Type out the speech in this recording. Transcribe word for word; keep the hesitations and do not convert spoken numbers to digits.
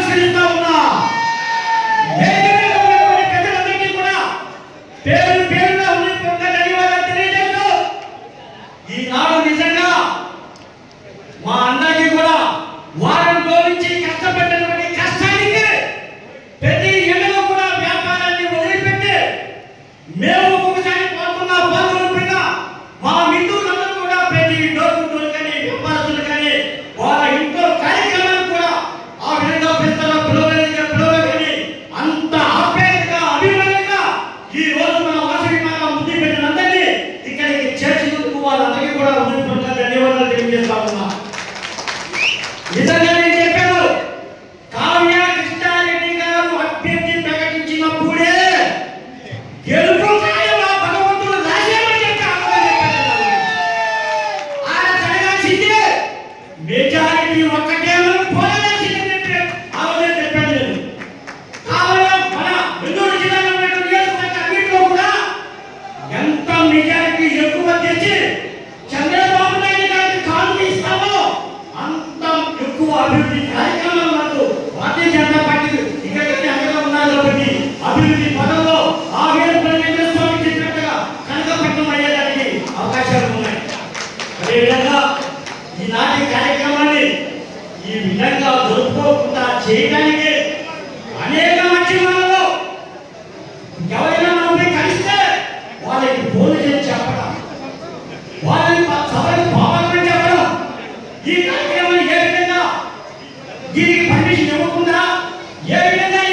నమస్కరిస్తా ఉన్నా. పెద్దలందరికీ కూడా పేరు పేరుగా హృదయపూర్వక ధన్యవాదాలు తెలియజేస్తూ ఈనాడు నిజంగా మా అన్నకి కూడా వారం రోజుల నుంచి కష్టపడినటువంటి కష్టానికి ప్రతి ఎండలో కూడా వ్యాపారాన్ని వదిలిపెట్టి మేము ఒకసారి పాల్గొన్న పాల్గొన్న మా మిత్రులందరూ కూడా ప్రతి డోర్ డోర్ కానీ వ్యాపారస్తులు కానీ వాళ్ళ ఇంట్లో కార్యక్రమాలు కూడా ఆ విధంగా పెద్దల పిలవలేక పిలవలేని అంత ఆప్యాయంగా అభిమానంగా ఈ రోజు మన వాసవిమాన ముద్దు పెట్టినందరినీ ఇక్కడికి చేర్చినందుకు వాళ్ళందరికీ కూడా హృదయపూర్వక ధన్యవాదాలు తెలియజేస్తా ఉన్నా. నిజంగా నేను చెప్పాను, కావ్య కృష్ణారెడ్డి గారు అభ్యర్థి ప్రకటించినప్పుడే గెలుపు కార్యమా భగవంతుడు రాసేమని చెప్పి ఆయన జరగాల్సిందే మెజారిటీ ఒక్కటే పోరాడాల్సిందని చెప్పి ఆలోచన చెప్పాను నేను. కావలం మన నెల్లూరు జిల్లాలో ఉన్న నియోజకవర్గ అన్నింటిలో కూడా ఎంత మెజారిటీ ఎక్కువ తెచ్చి చంద్రబాబు నాయుడు గారికి కాలు ఇస్తామో అంత ఎక్కువ అభివృద్ధి కార్యక్రమాలు మనకు భారతీయ జనతా పార్టీ ఇక్కడికి అండగా ఉన్నారు కాబట్టి అభివృద్ధి పదంలో ఆ వీరభద్ర స్వామి చెప్పినట్టుగా కనకపట్నం అయ్యేదానికి అవకాశాలు ఉన్నాయి. అదేవిధంగా ఈనాటి కార్యక్రమాన్ని ఈ విధంగా జరుపుకోకుండా చేయడానికి అనేక మధ్యమాలలో ఎవరైనా మనపై కలిస్తే వాళ్ళకి ఫోన్ చేసి చెప్పడం, వాళ్ళని సభకు పోవాలని చెప్పడం, ఈ కార్యక్రమాన్ని ఏ విధంగా దీనికి పర్మిషన్ ఇవ్వకుండా ఏ విధంగా